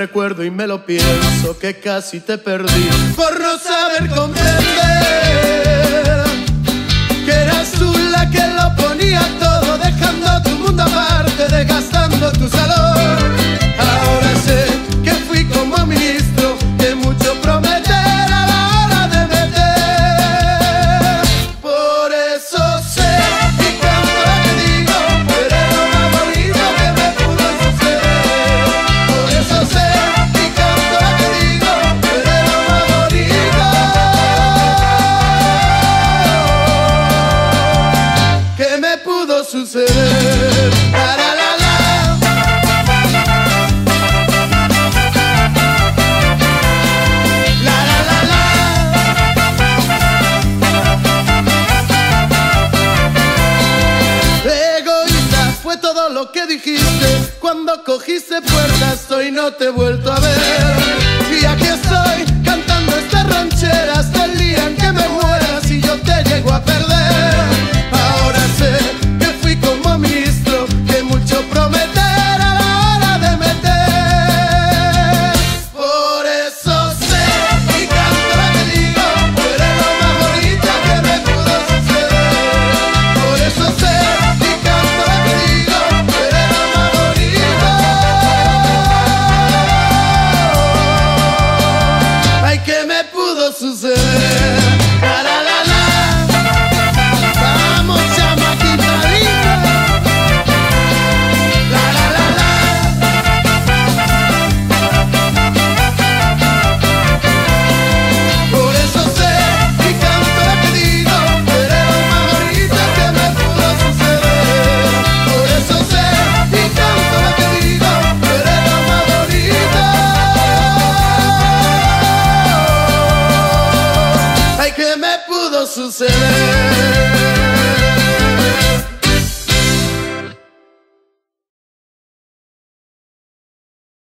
recuerdo y me lo pienso, que casi te perdí por no saber comprender que eras tú la que lo ponía todo, dejando tu mundo aparte, desgastando tu salón. Ahora sé que fui como ministro, que mucho prometer a la hora de meter. Por eso sé y canto lo que digo, eres lo más bonito que me pudo suceder. Por eso sé y canto lo que digo, eres lo más bonito que me pudo suceder. La, la, la, la. La, la, la, la. Egoísta fue todo lo que dijiste cuando cogiste puertas, hoy no te he vuelto a ver.